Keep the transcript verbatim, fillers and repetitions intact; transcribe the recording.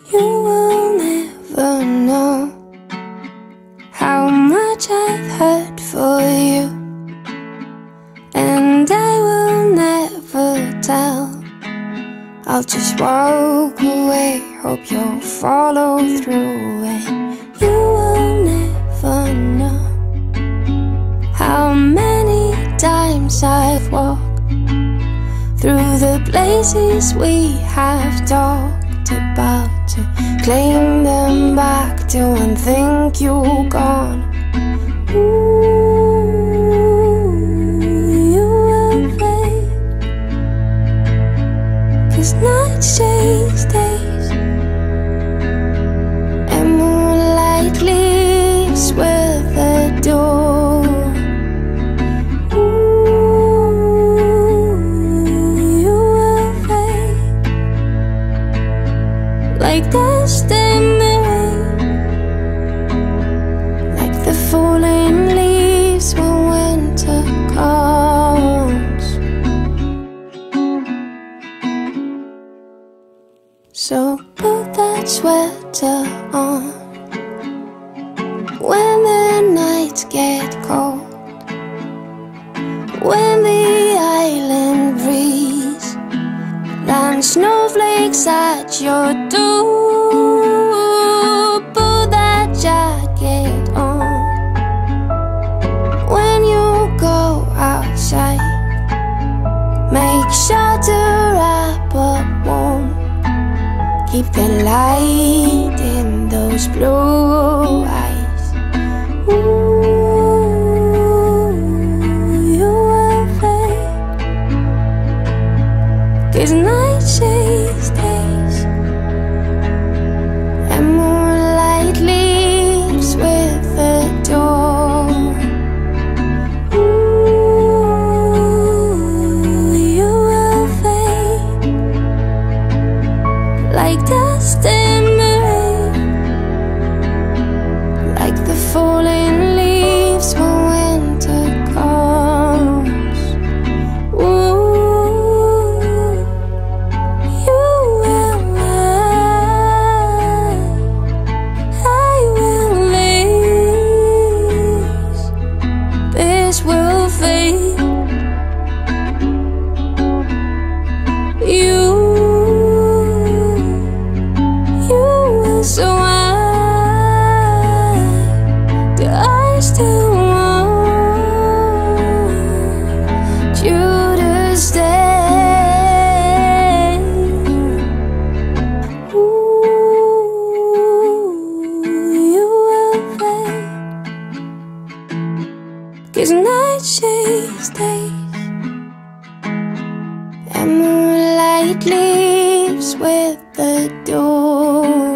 You will never know how much I've hurt for you, and I will never tell. I'll just walk away, hope you'll follow through, and you will never know how many times I've walked through the places we have talked about, to claim them back till I think you're gone. Ooh, you will fade, 'cause nights chase days, and moonlight leaves with the door. Like dust in the rain, like the falling leaves when winter comes. So put that sweater on when the nights get cold, when the island breeze lands snowflakes at your door. Put that jacket on when you go outside. Make sure to wrap up warm, keep the light in those blue eyes. Ooh, you will fade, 'cause night chase days, and moonlight leaves with the door. Ooh, you will fade like dust in the rain, like the falling leaves when winter comes. Ooh, you will lie, I will lose, this will fade. You, you will, so why do I still want you to stay? Ooh, you will fade, 'cause night chase days, and moonlight leaves with the door.